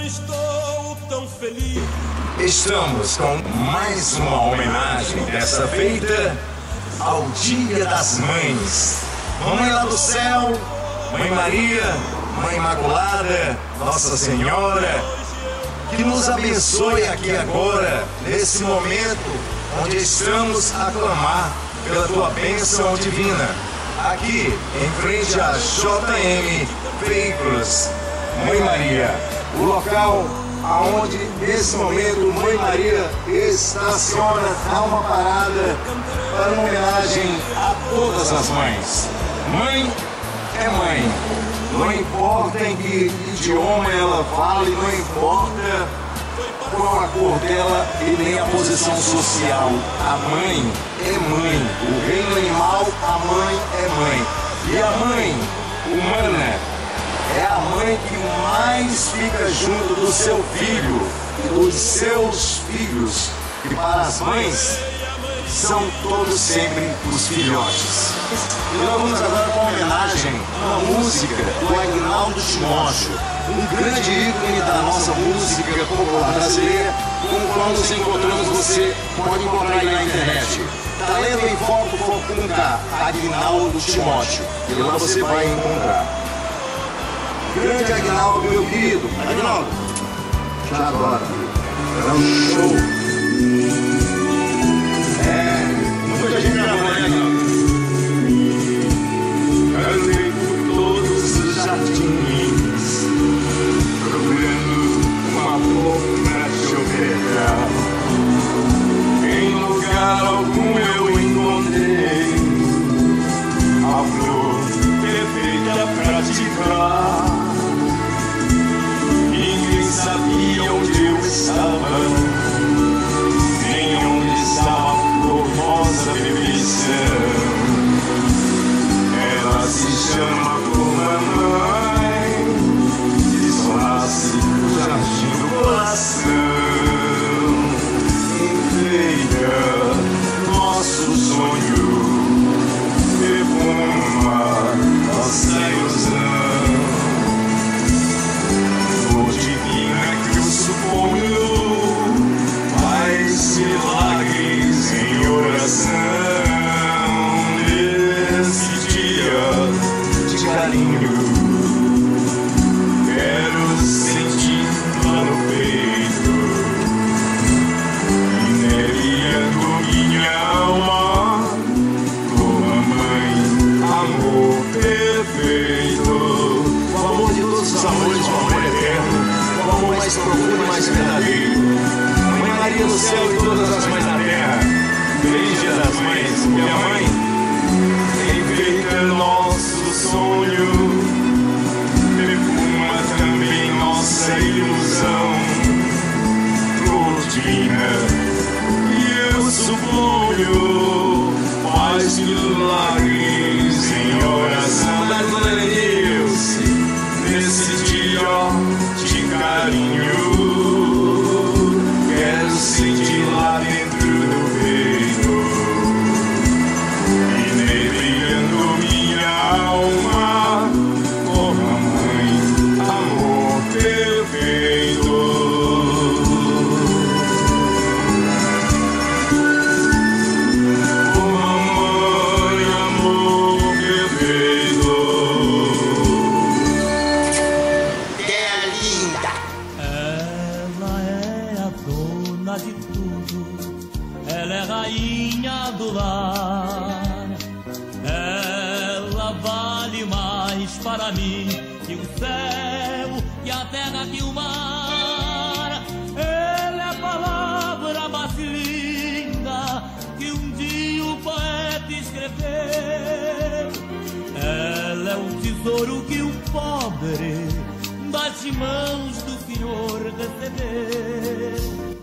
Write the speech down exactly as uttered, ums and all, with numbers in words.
estou tão feliz. Estamos com mais uma homenagem dessa feita ao Dia das Mães. Mamãe lá do céu, Mãe Maria, Mãe Imaculada, Nossa Senhora, que nos abençoe aqui agora, nesse momento onde estamos a clamar pela tua bênção divina. Aqui, em frente à J M Veículos, Mãe Maria, o local aonde nesse momento Mãe Maria estaciona, dá uma parada para uma homenagem a todas as mães. Mãe é mãe, não importa em que idioma ela fale, não importa qual a cor dela e nem a posição social. A mãe é mãe, o reino animal, a mãe é mãe. E a mãe humana é a mãe que mais fica junto do seu filho e dos seus filhos. E para as mães, são todos sempre os filhotes. E nós vamos agora com uma homenagem, uma música do Aguinaldo Timóteo, um grande ícone da nossa música popular brasileira, com o qual nos encontramos. Você pode encontrar aí na internet. Talento em Foco com K, Aguinaldo Timóteo. E lá você vai encontrar. Grande Aguinaldo, meu querido. Aguinaldo, te adoro. É um show. É, muita gente na mãe. Andei por todos os jardins, procurando uma flor pra te ofertar. Em lugar algum eu encontrei a flor perfeita pra te dar. Ninguém sabia onde eu estava, nem onde estava a formosa perfeição. Ela se chama por mamãe, e só nasce no jardim do coração. Enfeita nosso sonho, perfuma nossa ilusão. Flor divina que eu suponho, faz milagres em oração. De carinho, quero sentir lá no peito, minerando minha alma, tua mãe, amor perfeito. O amor de todos os amores, o amor eterno, o amor mais profundo, mais verdadeiro. Mãe Maria no céu e todas as mães na terra, feliz Dia das Mães, minha mãe. Enfeita nosso sonho, perfuma também nossa ilusão. Flor divina, e eu suponho, faz milagres em oração. Da glória de Deus, nesse dia de carinho, quero sentir lá dentro do peito, alma, oh mamãe, amor perfeito. Oh mamãe, amor perfeito. Que é linda. Ela é a dona de tudo, ela é rainha do lar. Vale mais para mim que o céu, que a terra, que o mar. Ela é a palavra mais linda que um dia o poeta escreveu. Ela é o tesouro que o pobre das mãos do Senhor recebeu.